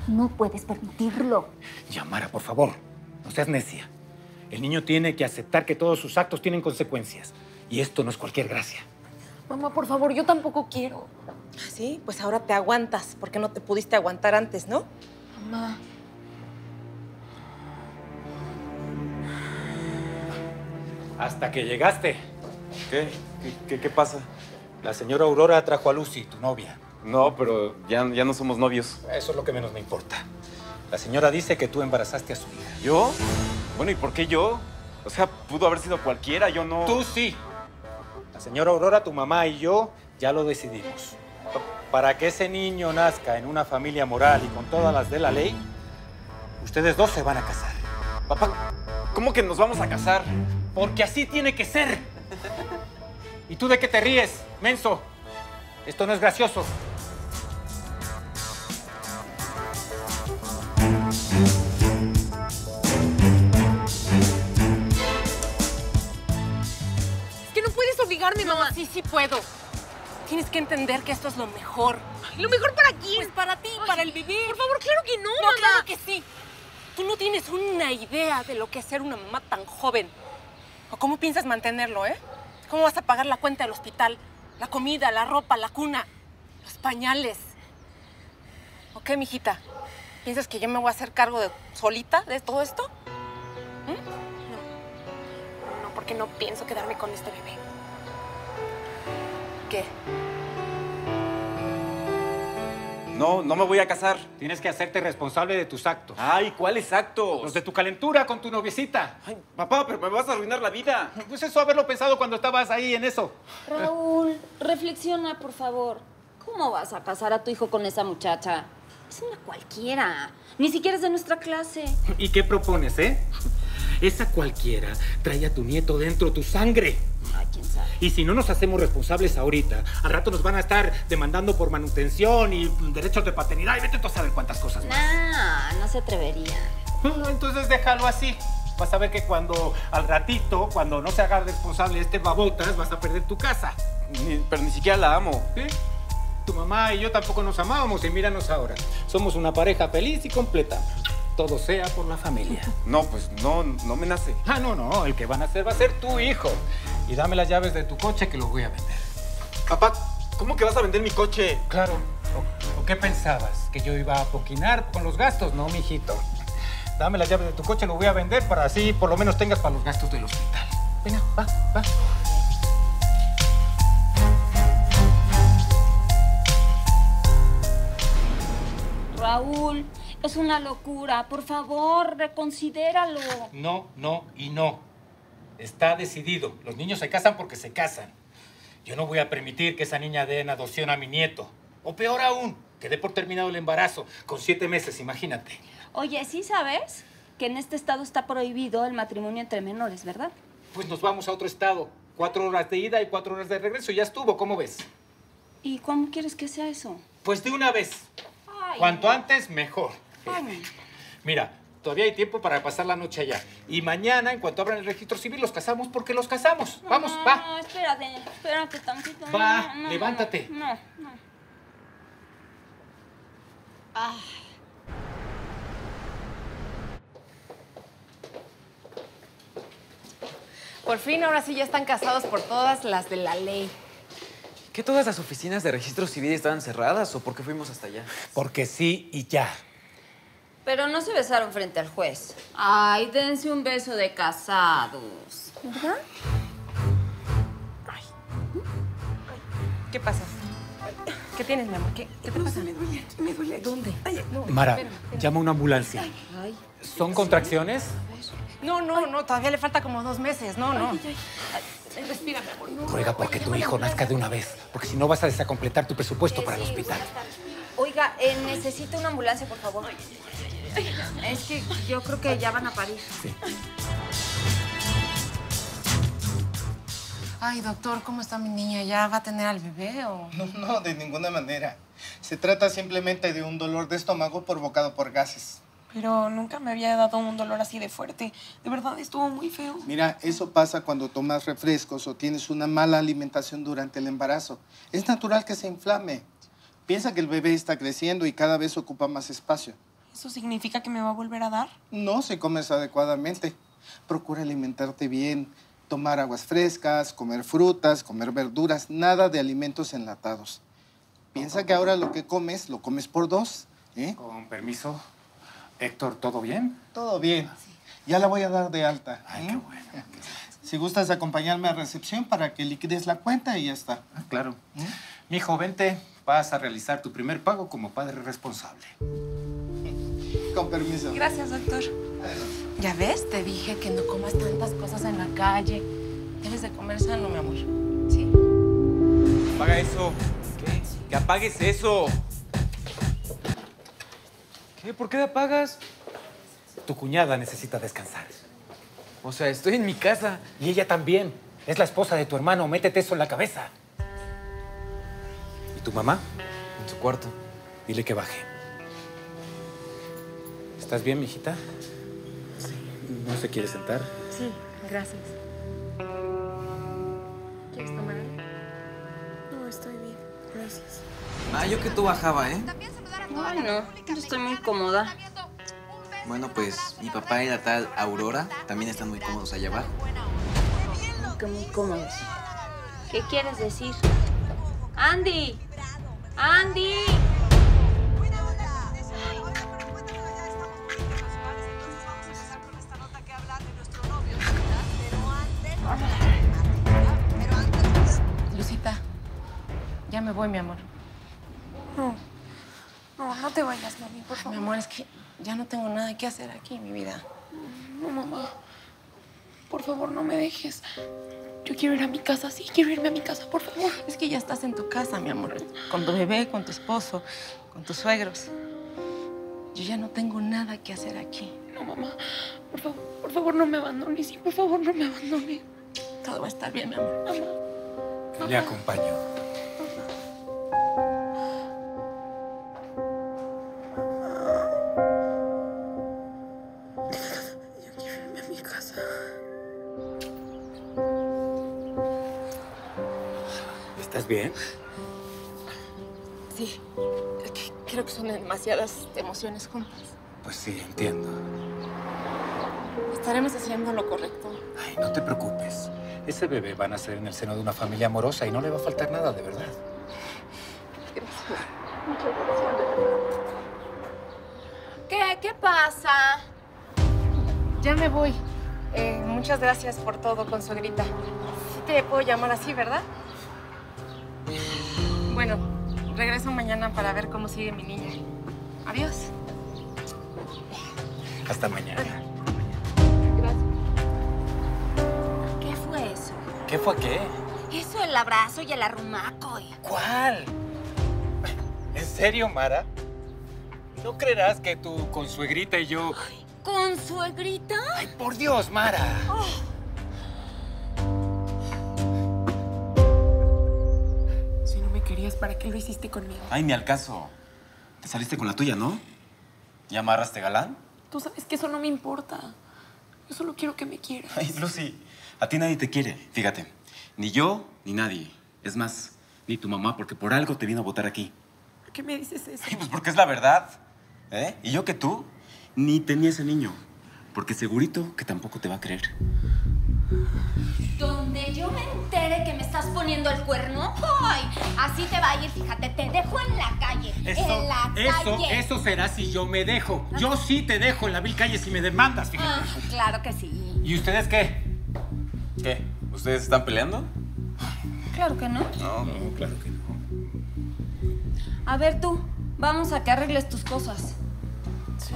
No puedes permitirlo. Yamara, por favor, no seas necia. El niño tiene que aceptar que todos sus actos tienen consecuencias. Y esto no es cualquier gracia. Mamá, por favor, yo tampoco quiero. Sí, pues ahora te aguantas, porque no te pudiste aguantar antes, ¿no? Mamá. Hasta que llegaste. ¿Qué pasa? La señora Aurora trajo a Lucy, tu novia. No, pero ya no somos novios. Eso es lo que menos me importa. La señora dice que tú embarazaste a su hija. ¿Yo? Bueno, ¿y por qué yo? O sea, pudo haber sido cualquiera, yo no... Tú sí. La señora Aurora, tu mamá y yo ya lo decidimos. Para que ese niño nazca en una familia moral y con todas las de la ley, ustedes dos se van a casar. Papá, ¿cómo que nos vamos a casar? Porque así tiene que ser. ¿Y tú de qué te ríes, menso? Esto no es gracioso. Es que no puedes obligarme, mamá. Sí puedo. Tienes que entender que esto es lo mejor. ¿Lo mejor para quién? Pues para ti, para el bebé. Por favor, claro que no, No, mamá. claro que sí. Tú no tienes una idea de lo que es ser una mamá tan joven. ¿O cómo piensas mantenerlo, eh? ¿Cómo vas a pagar la cuenta del hospital? La comida, la ropa, la cuna, los pañales. ¿O qué, mijita? ¿Piensas que yo me voy a hacer cargo solita de todo esto? No, porque no pienso quedarme con este bebé. ¿Qué? No me voy a casar. Tienes que hacerte responsable de tus actos. Ay, ¿cuáles actos? Los de tu calentura con tu noviecita. Ay, papá, pero me vas a arruinar la vida. Pues eso, haberlo pensado cuando estabas ahí en eso. Raúl, reflexiona, por favor. ¿Cómo vas a casar a tu hijo con esa muchacha? Es una cualquiera. Ni siquiera es de nuestra clase. ¿Y qué propones, eh? Esa cualquiera trae a tu nieto dentro tu sangre. Ay, quién sabe. Y si no nos hacemos responsables ahorita, al rato nos van a estar demandando por manutención y derechos de paternidad y vete tú a saber cuántas cosas más. No se atrevería. Entonces déjalo así. Vas a ver que cuando al ratito, cuando no se haga responsable este babotas, vas a perder tu casa. Pero ni siquiera la amo. ¿Sí? Tu mamá y yo tampoco nos amábamos y míranos ahora. Somos una pareja feliz y completa. Todo sea por la familia. No, pues no me nace. No. El que van a hacer va a ser tu hijo. Y dame las llaves de tu coche que lo voy a vender. Papá, ¿cómo que vas a vender mi coche? Claro. ¿O qué pensabas? ¿Que yo iba a poquinar con los gastos? No, mijito. Dame las llaves de tu coche, lo voy a vender para así por lo menos tengas para los gastos del hospital. Venga, va. Raúl, es una locura. Por favor, reconsidéralo. No. Está decidido. Los niños se casan porque se casan. Yo no voy a permitir que esa niña dé en adopción a mi nieto. O peor aún, que dé por terminado el embarazo. Con 7 meses, imagínate. Oye, ¿sí sabes que en este estado está prohibido el matrimonio entre menores, verdad? Pues nos vamos a otro estado. 4 horas de ida y 4 horas de regreso. Ya estuvo, ¿cómo ves? ¿Y cómo quieres que sea eso? Pues de una vez. Ay, Cuanto antes, mejor. Ay. Mira, todavía hay tiempo para pasar la noche allá. Y mañana, en cuanto abran el registro civil, los casamos porque los casamos. Vamos, va. No, espérate tantito. Va, levántate. No. Ay. Por fin, ahora sí ya están casados por todas las de la ley. ¿Qué todas las oficinas de registro civil estaban cerradas o por qué fuimos hasta allá? Porque sí y ya. Pero no se besaron frente al juez. Ay, dense un beso de casados. ¿Verdad? ¿Qué pasa? ¿Qué tienes, mi amor? ¿Qué te pasa? Me duele. ¿Dónde? Mara, llama a una ambulancia. Ay. ¿Son contracciones? No, todavía le falta como 2 meses. No. Respira, mi amor. Ruega porque tu hijo nazca de una vez. Porque si no vas a desacompletar tu presupuesto para el Sí, hospital. Oiga, necesito una ambulancia, por favor. Es que yo creo que ya van a parir. Sí. Ay, doctor, ¿cómo está mi niña? ¿Ya va a tener al bebé o...? No, de ninguna manera. Se trata simplemente de un dolor de estómago provocado por gases. Pero nunca me había dado un dolor así de fuerte. De verdad, estuvo muy feo. Mira, eso pasa cuando tomas refrescos o tienes una mala alimentación durante el embarazo. Es natural que se inflame. Piensa que el bebé está creciendo y cada vez ocupa más espacio. ¿Eso significa que me va a volver a dar? No, si comes adecuadamente. Procura alimentarte bien, tomar aguas frescas, comer frutas, comer verduras, nada de alimentos enlatados. Piensa que ahora lo que comes, lo comes por 2, ¿eh? Con permiso. Héctor, ¿todo bien? Todo bien. Ya la voy a dar de alta. Ay, qué bueno. Si gustas acompañarme a recepción para que liquides la cuenta y ya está. Claro. Mijo, vente. Vas a realizar tu primer pago como padre responsable. Con permiso. Gracias, doctor. Ya ves, te dije que no comas tantas cosas en la calle. Debes de comer sano, mi amor. Sí. Apaga eso. ¿Qué? ¡Que apagues eso! ¿Qué? ¿Por qué te apagas? Tu cuñada necesita descansar. O sea, estoy en mi casa. Y ella también. Es la esposa de tu hermano. Métete eso en la cabeza. ¿Y tu mamá? En su cuarto. Dile que baje. ¿Estás bien, mijita? Sí. ¿No se quiere sentar? Sí, gracias. ¿Quieres tomar algo? No, estoy bien. Gracias. Ah, yo que tú bajaba, ¿eh? Ay, no. Yo estoy muy cómoda. Bueno, pues mi papá y la tal Aurora también están muy cómodos allá abajo. Que muy cómodos. ¿Qué quieres decir? ¡Andy! ¡Andy! Lucita, ya me voy, mi amor. No. No te vayas, mami, por Mi favor. amor, es que ya no tengo nada que hacer aquí, mi vida. No, mamá. Por favor, no me dejes. Yo quiero ir a mi casa, sí, quiero irme a mi casa, por favor. Es que ya estás en tu casa, mi amor. Con tu bebé, con tu esposo, con tus suegros. Yo ya no tengo nada que hacer aquí. No, mamá. Por favor, no me abandones. Sí, por favor, no me abandones. Todo va a estar bien, mi amor. Mamá. Le acompaño. Yo quiero irme a mi casa. ¿Estás bien? Sí, es que creo que son demasiadas emociones juntas. Pues sí, entiendo. Estaremos haciendo lo correcto. Ay, no te preocupes. Ese bebé va a nacer en el seno de una familia amorosa y no le va a faltar nada, de verdad. Gracias. ¿Qué pasa? Ya me voy. Muchas gracias por todo, consuegrita. Sí te puedo llamar así, ¿verdad? Bueno, regreso mañana para ver cómo sigue mi niña. Adiós. Hasta mañana. Gracias. ¿Qué fue eso? ¿Qué fue qué? Eso, el abrazo y el arrumaco. ¿Cuál? ¿En serio, Mara? ¿No creerás que tu consuegrita y yo... ¿Con suegrita? ¡Ay, por Dios, Mara! Si no me querías, ¿para qué lo hiciste conmigo? Ay, ni al caso. Te saliste con la tuya, ¿no? ¿Ya amarraste galán? Tú sabes que eso no me importa. Yo solo quiero que me quieras. Ay, Lucy, a ti nadie te quiere. Fíjate, ni yo ni nadie. Es más, ni tu mamá, porque por algo te vino a votar aquí. ¿Por qué me dices eso? Ay, pues porque es la verdad. ¿Eh? Y yo que tú, ni tenía ese niño. Porque segurito que tampoco te va a creer. Donde yo me entere que me estás poniendo el cuerno, ¡ay! Así te va a ir, fíjate, te dejo en la calle. En la calle. Eso será si yo me dejo. Yo sí te dejo en la vil calle si me demandas, fíjate. Ah, claro que sí. ¿Y ustedes qué? ¿Qué? ¿Ustedes están peleando? Claro que no. No, No, claro que no. A ver tú, vamos a que arregles tus cosas. Sí.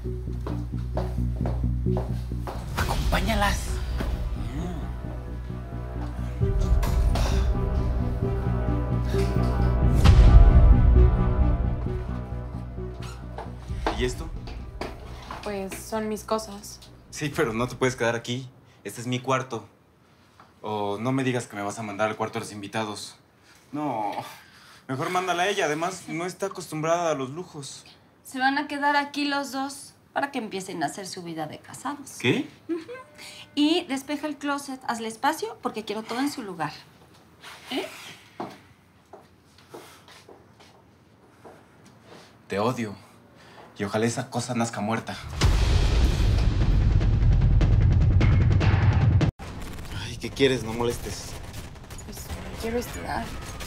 Acompáñalas. ¿Y esto? Pues son mis cosas. Sí, pero no te puedes quedar aquí. Este es mi cuarto. O no me digas que me vas a mandar al cuarto de los invitados. No, mejor mándala a ella. Además, no está acostumbrada a los lujos. Se van a quedar aquí los dos para que empiecen a hacer su vida de casados. ¿Qué? Y despeja el closet, hazle espacio porque quiero todo en su lugar. Te odio. Y ojalá esa cosa nazca muerta. Ay, ¿qué quieres? No molestes. Pues me quiero estirar.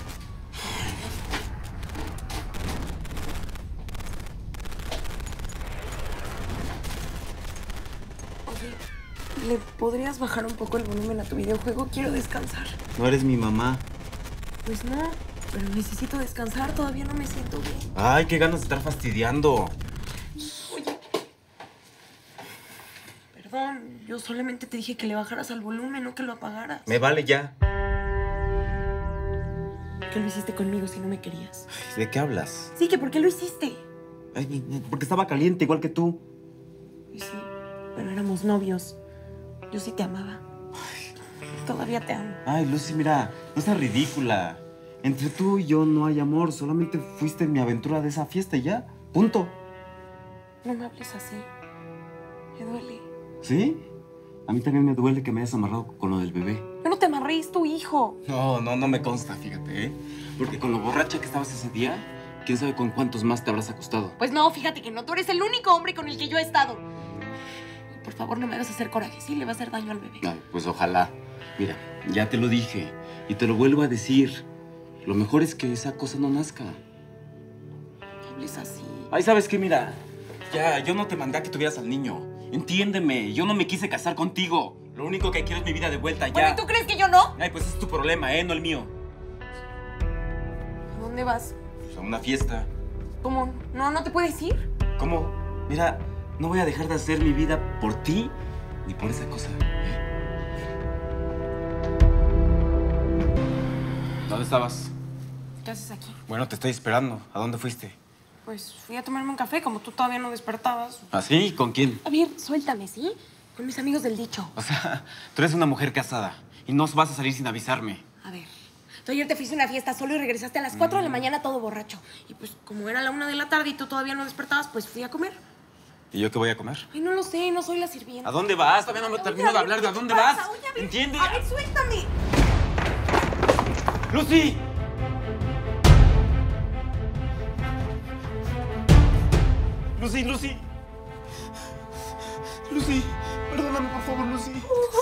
Oye, ¿le podrías bajar un poco el volumen a tu videojuego? Quiero descansar. No eres mi mamá. Pues no, pero necesito descansar. Todavía no me siento bien. Ay, qué ganas de estar fastidiando. Perdón, yo solamente te dije que le bajaras al volumen, no que lo apagaras. Me vale ya. ¿Qué lo hiciste conmigo si no me querías? Ay, ¿de qué hablas? Sí, que ¿por qué lo hiciste? Ay, porque estaba caliente, igual que tú. Pues sí, pero éramos novios. Yo sí te amaba. Todavía te amo. Ay, Lucy, mira, no seas ridícula. Entre tú y yo no hay amor, solamente fuiste mi aventura de esa fiesta y ya. Punto. No me hables así. Me duele. ¿Sí? A mí también me duele que me hayas amarrado con lo del bebé. Yo no te amarré, es tu hijo. No me consta, fíjate, ¿eh? Porque con lo borracha que estabas ese día, quién sabe con cuántos más te habrás acostado. Pues no, fíjate que no. Tú eres el único hombre con el que yo he estado. Por favor, no me hagas hacer coraje. Sí, le va a hacer daño al bebé. Ay, pues ojalá. Mira, ya te lo dije y te lo vuelvo a decir. Lo mejor es que esa cosa no nazca. No hables así. Ay, ¿sabes qué? Mira, ya, yo no te mandé a que tuvieras al niño. Entiéndeme, yo no me quise casar contigo. Lo único que quiero es mi vida de vuelta, ya. Bueno, ¿y tú crees que yo no? Ay, pues es tu problema, ¿eh? No el mío. ¿A dónde vas? Pues a una fiesta. ¿Cómo? No te puedes ir. ¿Cómo? Mira, no voy a dejar de hacer mi vida por ti ni por esa cosa. ¿Dónde estabas? ¿Qué haces aquí? Bueno, te estoy esperando. ¿A dónde fuiste? Pues fui a tomarme un café, como tú todavía no despertabas. ¿Ah, sí? ¿Con quién? A ver, suéltame, ¿sí? Con mis amigos del dicho. O sea, tú eres una mujer casada y no vas a salir sin avisarme. A ver, tú ayer te fuiste a una fiesta solo y regresaste a las 4 de la mañana todo borracho. Y pues como era la 1 de la tarde y tú todavía no despertabas, pues fui a comer. ¿Y yo qué voy a comer? Ay, no lo sé, no soy la sirvienta. ¿A dónde vas? Todavía no me termino de hablar. ¿De dónde vas? ¿Entiendes? A ver, suéltame. ¡Lucy! Lucy, Lucy. Lucy, perdóname, por favor, Lucy.